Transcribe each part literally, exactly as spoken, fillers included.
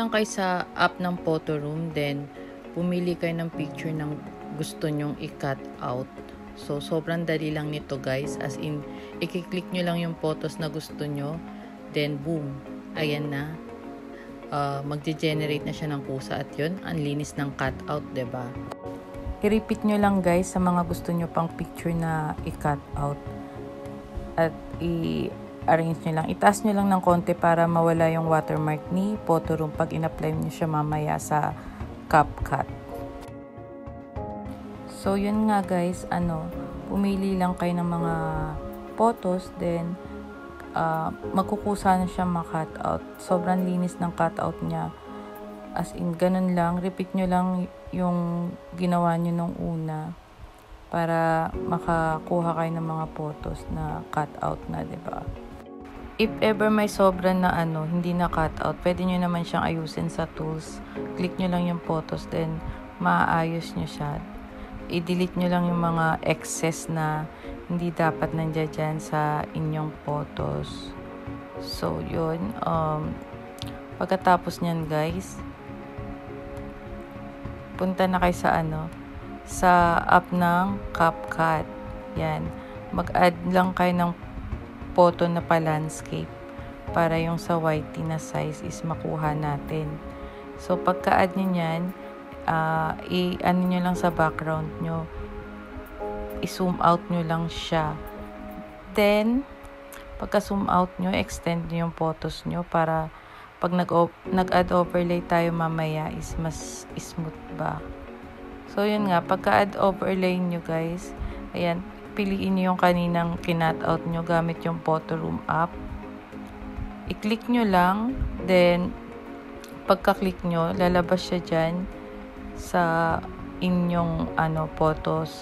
lang kayo sa app ng photo room, then pumili kayo ng picture ng gusto nyong i-cut out. So, sobrang dali lang nito guys. As in, i-click nyo lang yung photos na gusto nyo, then boom, ayan na. Uh, magge-generate na siya ng kusa at yun, ang linis ng cut out, diba? I-repeat nyo lang guys sa mga gusto nyo pang picture na i-cut out. At i-arrange nyo lang. Itaas nyo lang ng konti para mawala yung watermark ni photo room pag in-apply nyo siya mamaya sa CapCut. So, yun nga guys, ano, pumili lang kayo ng mga photos, then uh, magkukusa na siya ma-cut out. Sobrang linis ng cut out niya. As in, ganun lang. Repeat nyo lang yung ginawa nyo nung una para makakuha kayo ng mga photos na cut out na, diba? If ever may sobra na ano, hindi na cut out, pwede nyo naman siyang ayusin sa tools. Click nyo lang yung photos, then maaayos nyo siya. I-delete nyo lang yung mga excess na hindi dapat nandiyan dyan sa inyong photos. So, yun. Um, pagkatapos nyan, guys, punta na kayo sa ano, sa app ng CapCut. Yan. Mag-add lang kayo ng photo na pa-landscape para yung sa whitey na size is makuha natin. So, pagka-add nyo yan, Uh, i-ano nyo lang sa background nyo, i-zoom out nyo lang siya, then pagka zoom out nyo, extend nyo yung photos nyo para pag nag-add overlay tayo mamaya is mas smooth ba. So yun nga, pagka add overlay nyo guys, ayan, piliin nyo yung kaninang kinat out nyo gamit yung photo room app, i-click nyo lang, then pagka-click nyo, lalabas siya dyan sa inyong ano photos.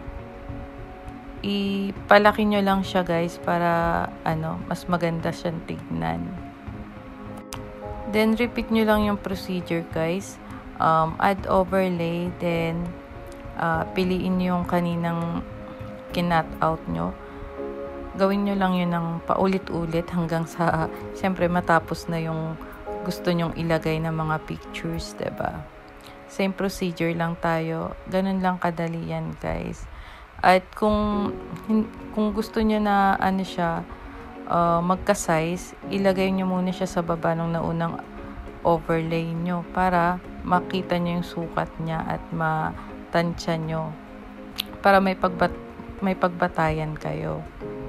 Ipalaki nyo lang siya guys para ano mas maganda siyang tignan. Then repeat nyo lang yung procedure guys. Um, add overlay, then uh, piliin nyo yung kaninang kinat out nyo. Gawin nyo lang yun ng paulit-ulit hanggang sa syempre matapos na yung gusto nyong ilagay na mga pictures, diba? Same procedure lang tayo. Ganun lang kadali yan, guys. At kung kung gusto niyo na ano siya, uh, magka-size, ilagay niyo muna siya sa baba ng naunang overlay niyo para makita niyo yung sukat niya at matansya niyo. Para may pagbat may pagbatayan kayo.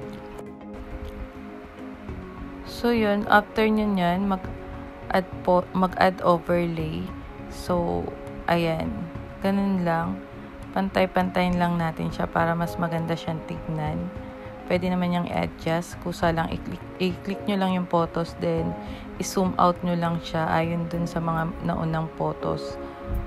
So yun, after niyo niyan, mag-add po, mag-add overlay. So ayan, ganun lang. Pantay-pantayin lang natin siya para mas maganda siyang tignan. Pwede naman niyang i-adjust. Kusa lang, i-click, i-click nyo lang yung photos, then i-zoom out nyo lang siya ayon dun sa mga naunang photos.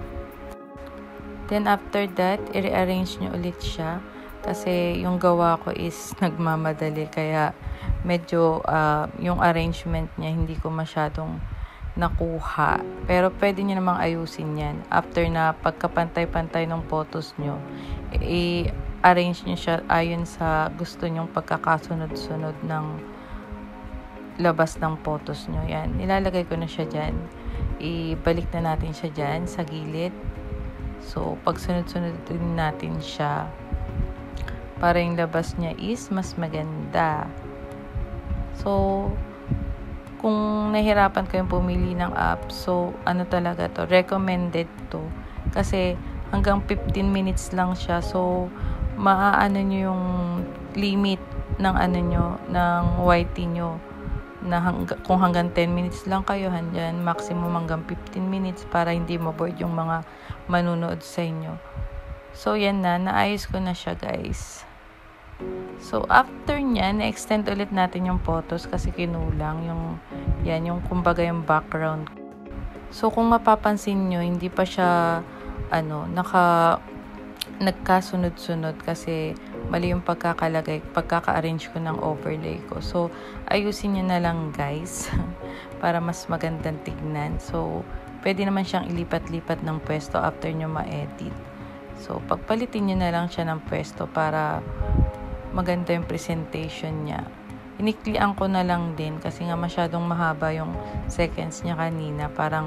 Then after that, i-rearrange nyo ulit siya. Kasi yung gawa ko is nagmamadali. Kaya medyo uh, yung arrangement niya hindi ko masyadong nakuha. Pero pwede nyo namang ayusin yan. After na pagkapantay-pantay ng photos nyo, i-arrange nyo siya ayon sa gusto nyong pagkakasunod-sunod ng labas ng photos nyo. Yan. Nilalagay ko na siya dyan. Ibalik na natin siya dyan sa gilid. So, pag sunod-sunod din natin siya para yung labas niya is mas maganda. So, kung nahirapan kayong pumili ng app, so ano talaga to, recommended to. Kasi hanggang fifteen minutes lang siya. So, maaano nyo yung limit ng ano nyo, ng whitey nyo. Na hangga, kung hanggang ten minutes lang kayo, handyan, maximum hanggang fifteen minutes para hindi maboard yung mga manunood sa inyo. So, yan na. Naayos ko na siya, guys. So, after niya, na-extend ulit natin yung photos kasi kinulang yung, yan, yung kumbaga yung background. So, kung mapapansin nyo, hindi pa siya, ano, naka, nagkasunod-sunod kasi mali yung pagkakalagay, pagkaka-arrange ko ng overlay ko. So, ayusin nyo na lang, guys, para mas magandang tignan. So, pwede naman siyang ilipat-lipat ng pwesto after nyo ma-edit. So, pagpalitin nyo na lang siya ng pwesto para maganda yung presentation niya. Iniklian ko na lang din kasi nga masyadong mahaba yung seconds niya kanina. Parang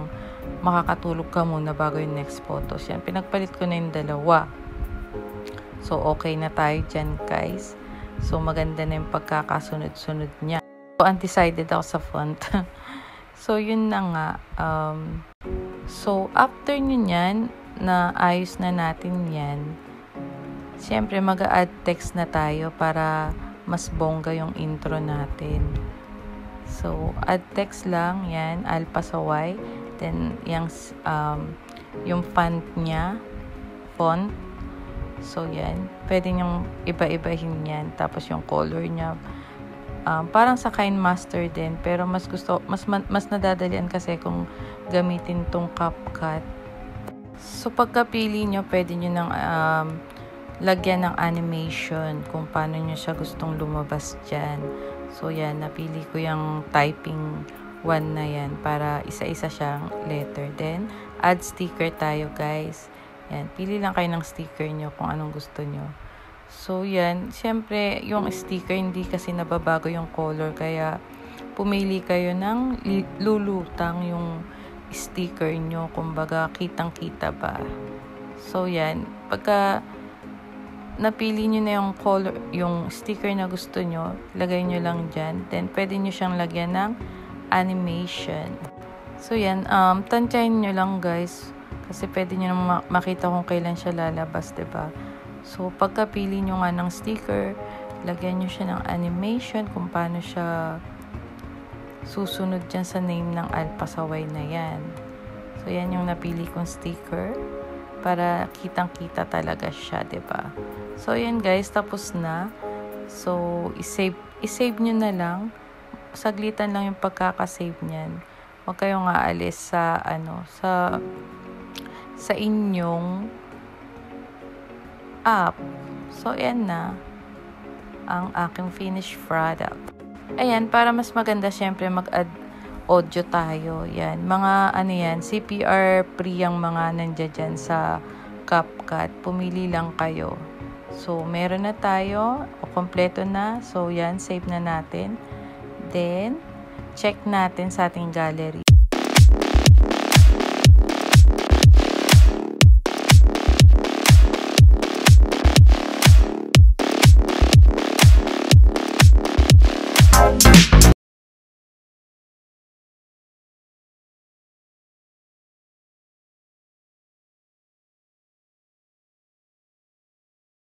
makakatulog ka muna bago yung next photos. Yan, pinagpalit ko na yung dalawa. So, okay na tayo dyan, guys. So, maganda na yung pagkakasunod-sunod niya. So, undecided ako sa font. So, yun na nga. Um, so, after nyo yan, na ayos na natin yan, siyempre, mag-a-add text na tayo para mas bongga yung intro natin. So, add text lang, yan, alpha sa Y. Then, yung, um, yung font niya, font. So, yan. Pwede nyong iba-ibahin yan. Tapos, yung color niya, um, parang sa KineMaster din. Pero, mas gusto, mas, mas nadadalian kasi kung gamitin tong CapCut. So, pagkapili nyo, pwede nyo nang um, lagyan ng animation kung paano nyo siya gustong lumabas dyan. So, yan. Napili ko yung typing one na yan para isa-isa siyang letter. Then, add sticker tayo, guys. Yan, pili lang kayo ng sticker nyo kung anong gusto nyo. So, yan. Siyempre, yung sticker, hindi kasi nababago yung color. Kaya, pumili kayo ng lulutang yung sticker nyo. Kumbaga, kitang-kita ba. So, yan. Pagka napili nyo na yung color, yung sticker na gusto nyo, lagay nyo lang dyan. Then, pwede nyo siyang lagyan ng animation. So, yan. Um, tantyahin nyo lang, guys. Kasi pwede nyo na makita kung kailan siya lalabas, diba? So, pagkapili nyo nga ng sticker, lagyan nyo siya ng animation kung paano siya susunod dyan sa name ng alpha sa Y na yan. So, yan yung napili kong sticker para kitang-kita talaga siya, diba? So, yan guys, tapos na. So, isave, isave nyo na lang. Saglitan lang yung pagkakasave nyan. Huwag kayong aalis sa, ano, sa sa inyong app. So, yan na ang aking finished product. Ayan, para mas maganda, syempre, mag-add audio tayo. Yan, mga, ano yan, C P R free ang mga nandiyan dyan sa CapCut. Pumili lang kayo. So, meron na tayo. O, kompleto na. So, yan, save na natin. Then, check natin sa ating gallery.